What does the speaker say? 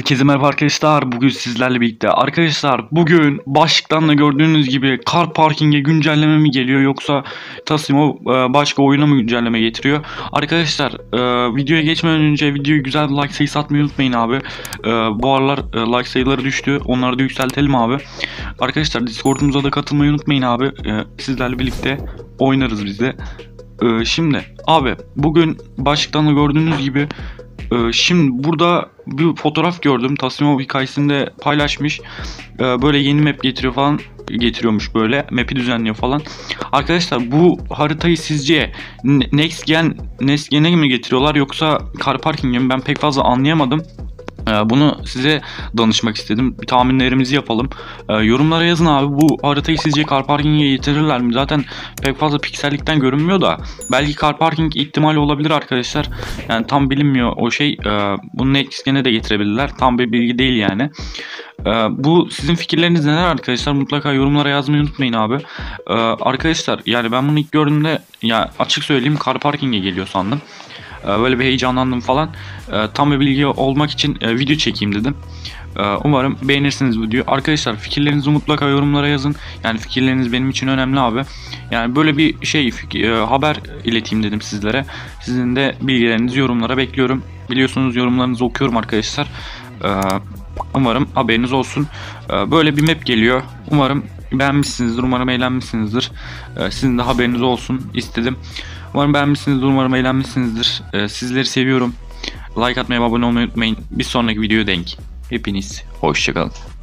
Herkese merhaba arkadaşlar. Bugün sizlerle birlikte. Arkadaşlar bugün başlıktan da gördüğünüz gibi car parking'e güncelleme mi geliyor yoksa Tasimo başka oyuna mı güncelleme getiriyor? Arkadaşlar videoya geçmeden önce videoyu güzel bir like sayısı atmayı unutmayın abi. Bu aralar like sayıları düştü. Onları da yükseltelim abi. Arkadaşlar Discord'umuza da katılmayı unutmayın abi. Sizlerle birlikte oynarız biz de. Şimdi abi bugün başlıktan da gördüğünüz gibi şimdi burada bir fotoğraf gördüm. Taslimov hikayesinde paylaşmış. Böyle yeni map getiriyor falan, getiriyormuş böyle. Map'i düzenliyor falan. Arkadaşlar bu haritayı sizce Next Gen'e mi getiriyorlar yoksa Car Parking'e mi? Ben pek fazla anlayamadım. Bunu size danışmak istedim. Bir tahminlerimizi yapalım. Yorumlara yazın abi, bu haritayı sizce car parking'e getirirler mi? Zaten pek fazla piksellikten görünmüyor da belki car parking ihtimali olabilir arkadaşlar. Yani tam bilinmiyor o şey. Bunu Next Gen'e de getirebilirler. Tam bir bilgi değil yani. Bu sizin fikirleriniz neler arkadaşlar? Mutlaka yorumlara yazmayı unutmayın abi. Arkadaşlar yani ben bunu ilk gördüğümde ya açık söyleyeyim car parking'e geliyor sandım. Böyle bir heyecanlandım falan. Tam bir bilgi olmak için video çekeyim dedim. Umarım beğenirsiniz videoyu. Arkadaşlar fikirlerinizi mutlaka yorumlara yazın. Yani fikirleriniz benim için önemli abi. Yani böyle bir şey haber ileteyim dedim sizlere. Sizin de bilgilerinizi yorumlara bekliyorum. Biliyorsunuz yorumlarınızı okuyorum arkadaşlar. Umarım haberiniz olsun. Böyle bir map geliyor. Umarım beğenmişsinizdir. Umarım eğlenmişsinizdir. Sizin de haberiniz olsun istedim. Umarım beğenmişsinizdir. Umarım eğlenmişsinizdir. Sizleri seviyorum. Like atmayı, abone olmayı unutmayın. Bir sonraki videoya denk. Hepiniz hoşçakalın.